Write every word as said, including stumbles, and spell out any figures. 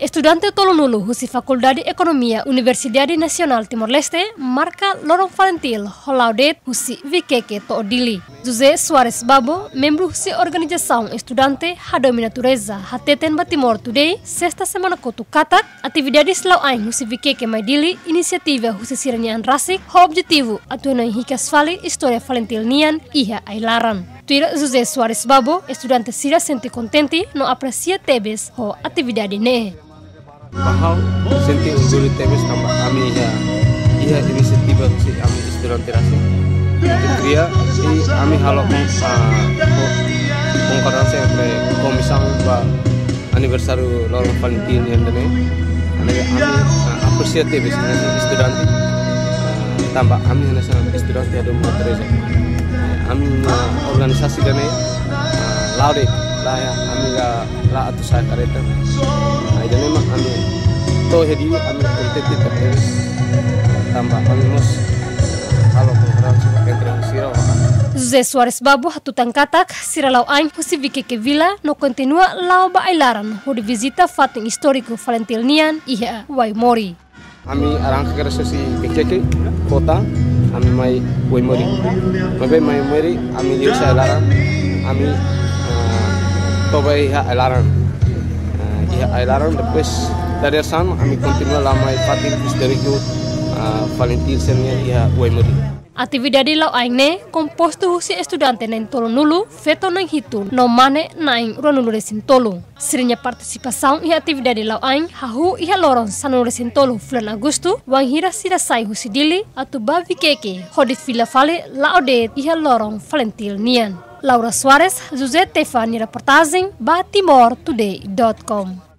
Estudante tolonulu husi Faculdade Economia Universidade Nacional Timor-Leste marca lorong Valentil holaudet husi Vikeke Toodili. José Soares Babo, membro husi organização estudante Hadomi Natureza Hateten Batimor Today, sexta semana kotu katak, atividades lau ain husi Vikeke Maidili, inisiativa husi Siranian Rasik, ho objetivo atuanai hikas fali história Valentil Nian iha ailaran. Tuira José Soares Babo, estudante Sira sente contente no aprecia tebes ho atividade ne. Bahau senti unggul tebes tambah kami ya iya inisiativa si kami estudante rasi. Kria di kami halok konferensi entre komisang ba aniversario lorong Valentin yang dene. Ane kami aprecia tebes estudante tambah kami nasional estudante Hadomi Natureza. Kami organisasi dene laude lah ya kami la la atu saya kareta. Nah dene mah kami to jadi kami kompetitif terus tambah kami mus kalau konferensi entre sira. José Soares Babo hatutan katak sira lau ain husi Vikeke Villa no continua lau ba ailaran ho de visita fating histórico Valentil Nian iha Waimori. Kami arang kerja si Vikeke kota kami mai Waimori. Mabe mai Waimori kami liu sa ailaran kami toba iha ailaran. Iha ailaran depois dari sana kami continua lama fating histórico Valentil Nian iha Waimori. Atividade lau aing ne komposto husi estudante nain tolonulu feto nain hitu no mane nain ronulu resin tolu. Sirinya participação e atividade lau aing hahu iha lorong sanulu resin tolu bulan Agustu wang hira sira sai husi dili atu ba Vikeke hodi fila fale laude iha lorong Valentil Nian. Laura Soares, José Tefani reportagem ba timor today dot com.